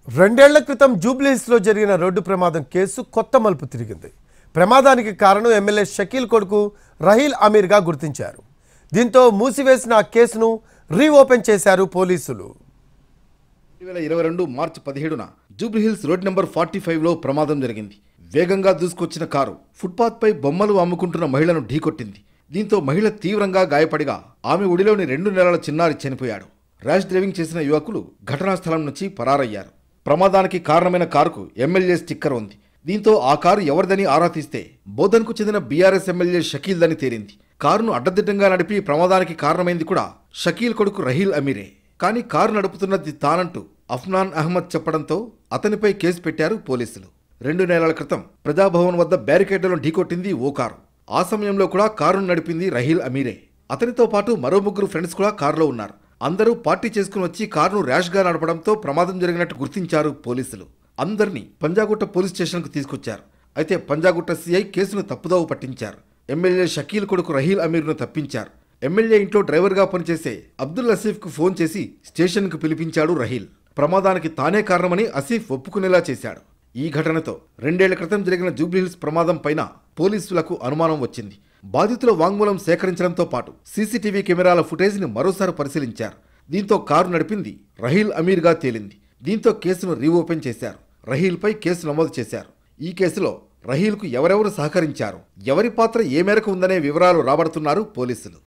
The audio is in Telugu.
రెండేళ్ల క్రితం జూబ్లీహిల్స్లో జరిగిన రోడ్డు ప్రమాదం కేసు కొత్త మలుపు తిరిగింది. ప్రమాదానికి కారణం ఎమ్మెల్యే షకీల్ కొడుకు రహీల్ అమీర్గా గుర్తించారు. దీంతో మూసివేసిన ఆ కేసును రీఓపెన్ చేశారు పోలీసులు. 2022 మార్చి 17న జూబ్లీహిల్స్ రోడ్ నెంబర్ 45లో ప్రమాదం జరిగింది. వేగంగా దూసుకొచ్చిన కారు ఫుట్పాత్పై బొమ్మలు అమ్ముకుంటున్న మహిళను ఢీకొట్టింది. దీంతో మహిళ తీవ్రంగా గాయపడిగా ఆమె ఒడిలోని 2 నెలల చిన్నారి చనిపోయాడు. ర్యాష్ డ్రైవింగ్ చేసిన యువకులు ఘటనా స్థలం నుంచి పరారయ్యారు. ప్రమాదానికి కారణమైన కారుకు ఎమ్మెల్యే స్టిక్కర్ ఉంది. దీంతో ఆ కారు ఎవరిదని ఆరా తీస్తే బోధన్కు చెందిన బీఆర్ఎస్ ఎమ్మెల్యే షకీల్దని తేలింది. కారును అడ్డదిడ్డంగా నడిపి ప్రమాదానికి కారణమైంది కూడా షకీల్ కొడుకు రహీల్ అమీరే. కానీ కారు నడుపుతున్నది తానంటూ అఫ్నాన్ అహ్మద్ చెప్పడంతో అతనిపై కేసు పెట్టారు పోలీసులు. 2 నెలల క్రితం ప్రజాభవన్ వద్ద బ్యారికేడ్లను ఢీకొట్టింది ఓ కారు. ఆ సమయంలో కూడా కారును నడిపింది రహీల్ అమీరే. అతనితో పాటు మరో 3 ఫ్రెండ్స్ కూడా కారులో ఉన్నారు. అందరూ పార్టీ చేసుకుని వచ్చి కారును ర్యాష్గా నడపడంతో ప్రమాదం జరిగినట్టు గుర్తించారు పోలీసులు. అందరినీ పంజాగుట్ట పోలీస్ స్టేషన్కు తీసుకొచ్చారు. అయితే పంజాగుట్ట సీఐ కేసును తప్పుదోవ పట్టించారు. ఎమ్మెల్యే షకీల్ కొడుకు రహీల్ అమీర్ను తప్పించారు. ఎమ్మెల్యే ఇంట్లో డ్రైవర్గా పనిచేసే అబ్దుల్ అసీఫ్కు ఫోన్ చేసి స్టేషన్కు పిలిపించాడు రహీల్. ప్రమాదానికి తానే కారణమని అసీఫ్ ఒప్పుకునేలా చేశాడు. ఈ ఘటనతో 2 ఏళ్ల క్రితం జరిగిన జూబ్లీహిల్స్ ప్రమాదం పైన పోలీసులకు అనుమానం వచ్చింది. బాధితుల వాంగ్మూలం సేకరించడంతో పాటు సీసీటీవీ కెమెరాల ఫుటేజ్ని మరోసారి పరిశీలించారు. దీంతో కారు నడిపింది రహీల్ అమీర్గా తేలింది. దీంతో కేసును రీఓపెన్ చేశారు. రహీల్పై కేసు నమోదు చేశారు. ఈ కేసులో రహీల్కు ఎవరెవరు సహకరించారు, ఎవరి పాత్ర ఏ మేరకు ఉందనే వివరాలు రాబడుతున్నారు పోలీసులు.